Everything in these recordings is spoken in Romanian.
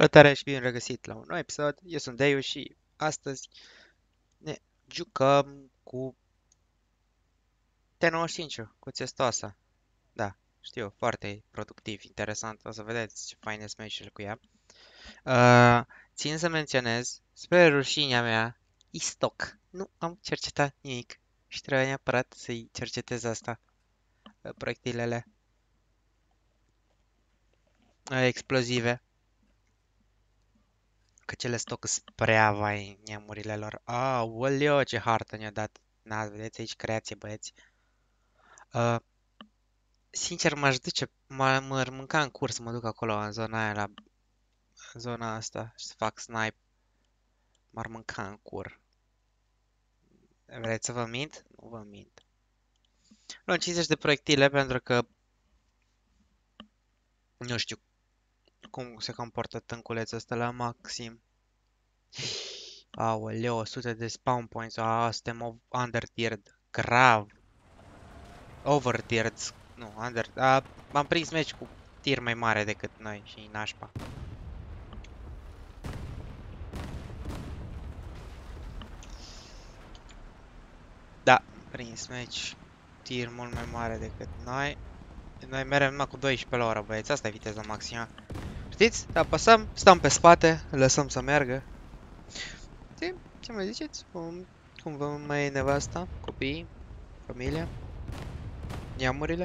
Salutare și bine regăsit la un nou episod. Eu sunt Deiu și astăzi ne jucăm cu T95, cu Țestoasa. Da, știu, foarte productiv, interesant. O să vedeți ce faine sunt meciurile cu ea. Țin să menționez, spre rușinea mea, istoc. Nu am cercetat nimic și trebuie neapărat să-i cercetez asta, proiectilele explozive. Că cele stoc sunt prea vai neamurile lor. Aoleo, ce hartă ne-a dat. Na, vedeți aici creație, băieți. Uh, Sincer, m-aș duce, m-ar mânca în curs să mă duc acolo, în zona aia, la zona asta, și să fac snipe. M-ar mânca în cur. Vreți să vă mint? Nu vă mint. Luăm 50 de proiectile pentru că nu știu cum se comportă tânculețul ăsta la maxim. Aoleo, 100 de spawn points. Suntem under-tiered. Grav. Over-tiered. Nu, under... am prins meci cu tir mai mare decât noi și nașpa. Da, prins meci tir mult mai mare decât noi. Noi merem numai cu 12 la oră, băieți. Asta e viteza maximă. Știți? Apăsăm, stăm pe spate, îl lăsăm să meargă. Ce mai ziceți? Cum vă mai e nevasta? Copiii? Familia? Neamurile?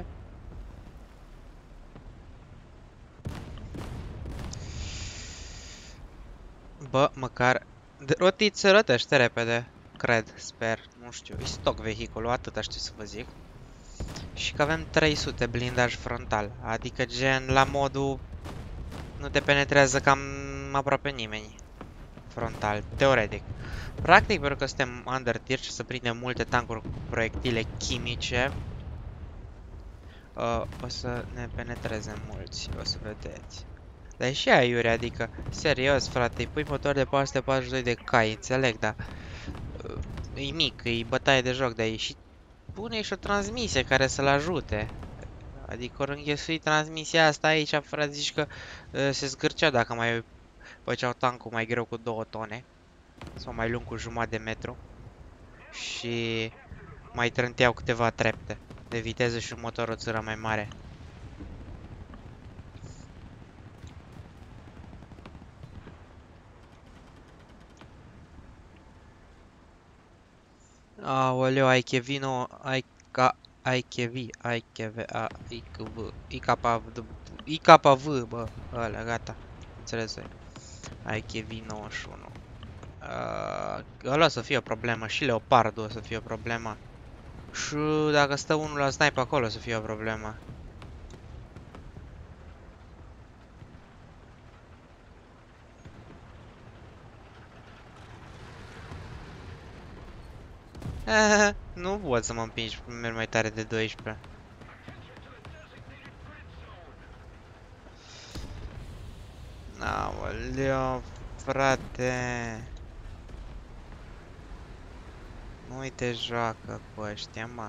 Bă, măcar... Rotiți, rătește repede. Cred, sper, nu știu. E stock vehiculul, atâta știu să vă zic. Și că avem 300 blindaj frontal. Adică gen la modul... Nu te penetrează cam aproape nimeni. Frontal, teoretic. Practic, pentru că suntem under tier și să prindem multe tancuri cu proiectile chimice, o să ne penetreze mulți, o să vedeți. Dar e și aiure, adică, serios, frate, îi pui motor de 442 de cai, înțeleg, dar e mic, e bătaie de joc, dar e și pune și o transmisie care să-l ajute. Adică ori înghesui transmisia asta aici, frate, zici că se zgârcea dacă mai făceau tancul mai greu cu 2 tone. Sau mai lung cu jumătate de metru. Și mai trânteau câteva trepte de viteză și un motor o țără mai mare. Aoleu, Aikevino, IKV, bă, ăla, gata, înțeles. IKV91. Ăla o să fie o problemă, și Leopardul o să fie o problemă. Și dacă stă unul la snipe acolo o să fie o problemă. Nu pot să mă împingi, merg mai tare de 12. Aoleu, frate. Nu-i te joacă cu ăștia, mă.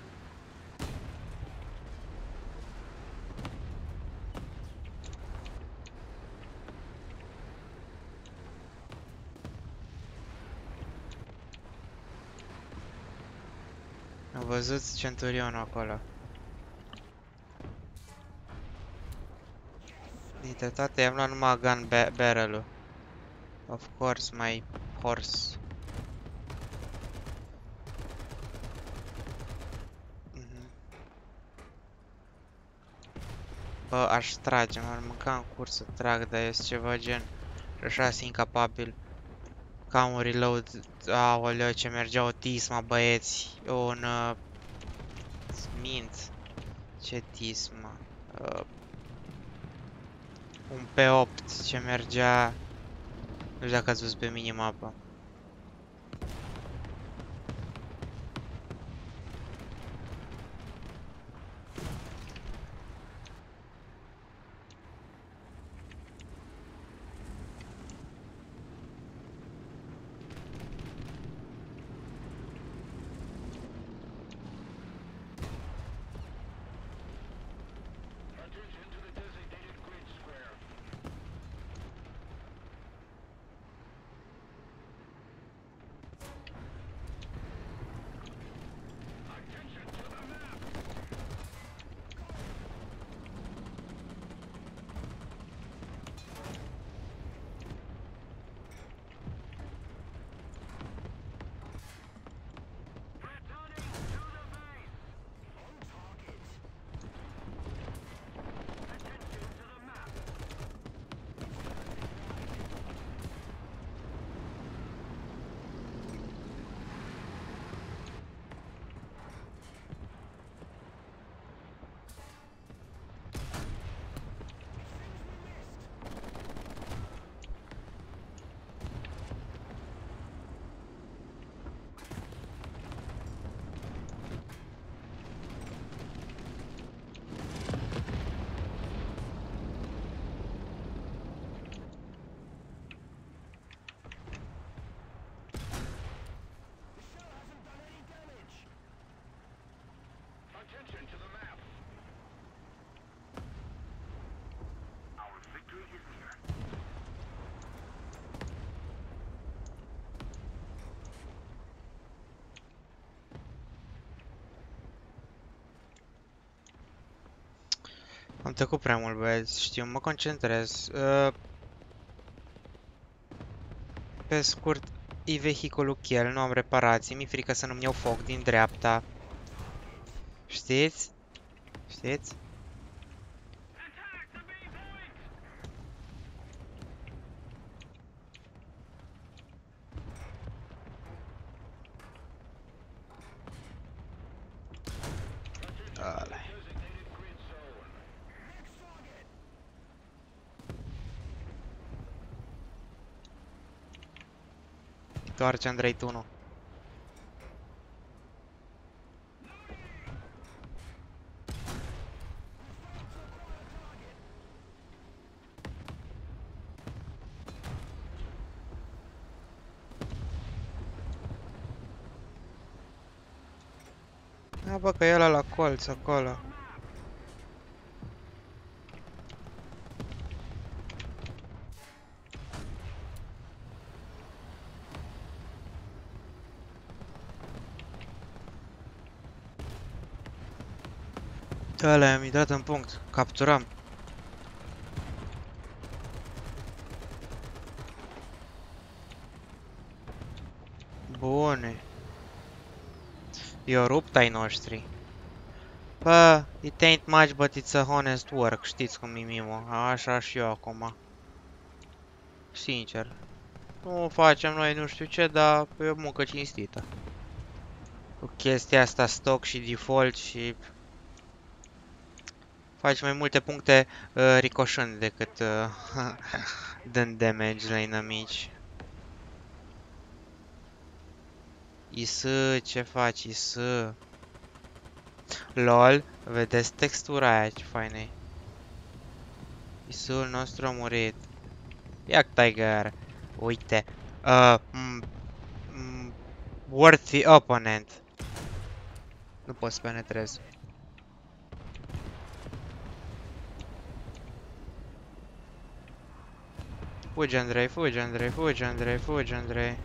Am văzut Centurionul acolo. Dintre toate i-am luat numai gun barrel-ul. Of course, my horse. Bă, aș trage, m-ar mânca în curs să trag, dar este ceva gen. Și așa sunt incapabil. Ca un reload. Aoleu, ce mergea o tisma, băieți. Un... mint. Ce tisma. Un P8 ce mergea... Nu știu dacă ați văzut pe minimapă. tăcut prea mult, băieți, știu, mă concentrez. Pe scurt, e vehiculul chel, nu am reparații, mi-e frică să nu-mi iau foc din dreapta. Știți? Știți? Ăla. Întoarce, Andrei, tu nu. Da, bă, că e ăla la colț, acolo. Ăla i-am intrat în punct. Capturăm. Bune. I-o rupt ai noștri. Bă, it ain't much, but it's a honest work. Știți cum e Mimo. Așa și eu acum. Sincer. Nu facem noi nu știu ce, dar e o muncă cinstită. Cu chestia asta stock și default și... Faci mai multe puncte ricoșând decât dând damage la inamici. Isă, ce faci, Isă? LOL, vedeți textura aia, ce faină e. Isul nostru a murit. Ia Tiger. Uite. Worthy opponent. Nu pot să penetrez. Fugi, Andrei, fugi, Andrei, fugi, Andrei, fugi, Andrei.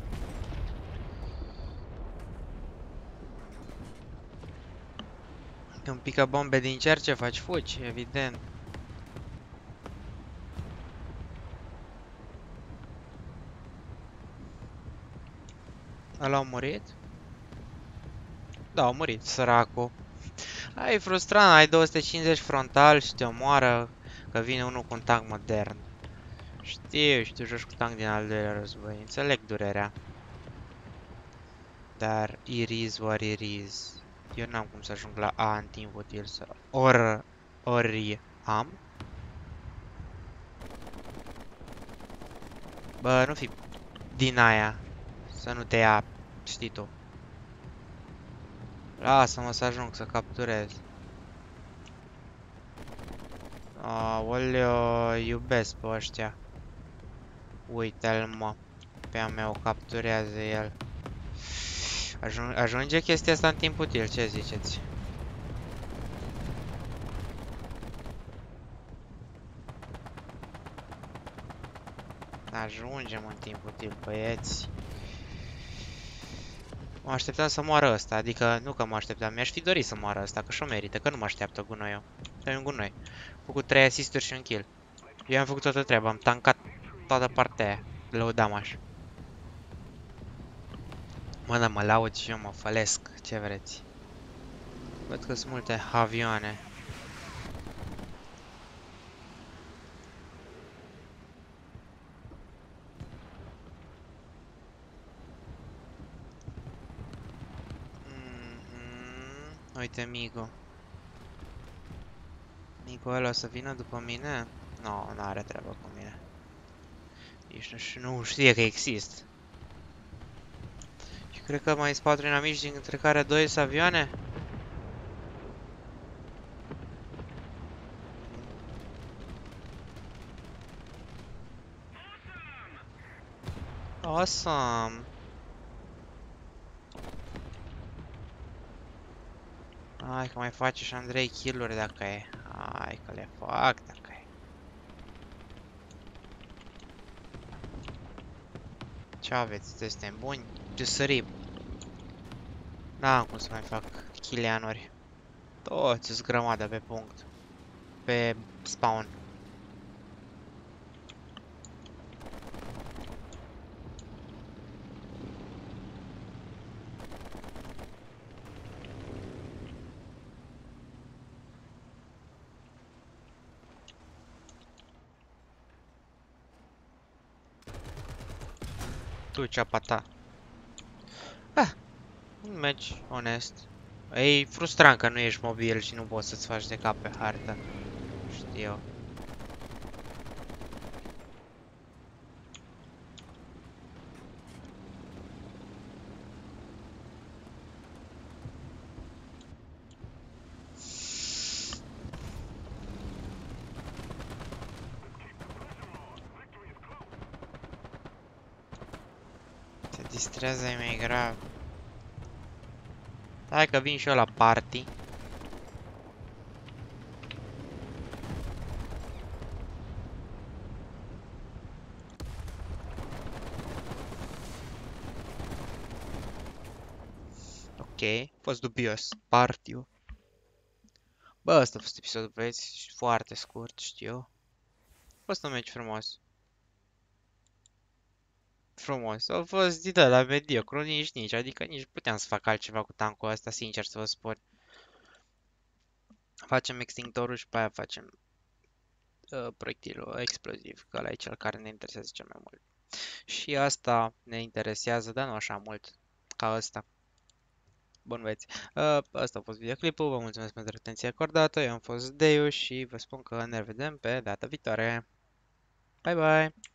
Când pică bombe din cer, ce faci? Fugi, evident. Ăla a murit? Da, a murit, săracul. Ai frustrant, ai 250 frontal și te omoară că vine unul cu un tank modern. Știu, și tu joci cu tank din al doilea război. Înțeleg durerea. Dar it is what it is. Eu n-am cum să ajung la A în timp util să... Ori am. Bă, nu fi din aia. Să nu te ia, știi tu. Lasă-mă să ajung să capturez. Aoleo, iubesc pe ăștia. Uite-l, mă. Pe a mea o capturează el. Ajunge chestia asta în timp util, ce ziceți? Ajungem în timp util, băieți. Mă așteptam să moară ăsta, adică nu că mă așteptam, mi-aș fi dorit să moară ăsta, că și-o merită, că nu mă așteaptă gunoiul. Dă-i un gunoi. Am făcut 3 asisturi și un kill. Eu am făcut toată treaba, am tankat toată partea aia. Lăudamaș. Mă, da, mă laud și eu mă fălesc, ce vreți. Văd că sunt multe avioane. Uite Migo. Migo ăla o să vină după mine? Nu, n-are treabă cu mine. Nici nu știe că exist. Și cred că mai sunt 4 inamici, dintre care 2 sunt avioane? Awesome! Hai că mai face și Andrei kill-uri dacă e. Hai că le fac dacă e. Ce aveți? Suntem buni? Ce sărim? N-am cum să mai fac kill-anuri. Toți sunt grămadă pe punct. pe spawn. Tu, ceapa ta. Ah, un meci onest. E frustrant că nu ești mobil și nu poți să-ți faci de cap pe hartă. Știu. Te distrează e mai grav. Hai că vin și eu la party. Ok, a fost dubios. Party-ul. Bă, ăsta a fost episodul, băieți, foarte scurt, știu. A fost un meci frumos. Frumos. A fost din la mediocru, nici, adică nici puteam să fac altceva cu tancul ăsta, sincer să vă spun. Facem extinctorul și pe aia facem proiectilul exploziv, că ăla e cel care ne interesează cel mai mult. Și asta ne interesează, dar nu așa mult ca ăsta. Bun, băieți. Asta a fost videoclipul, vă mulțumesc pentru atenția acordată, eu am fost Deu și vă spun că ne vedem pe data viitoare. Bye bye!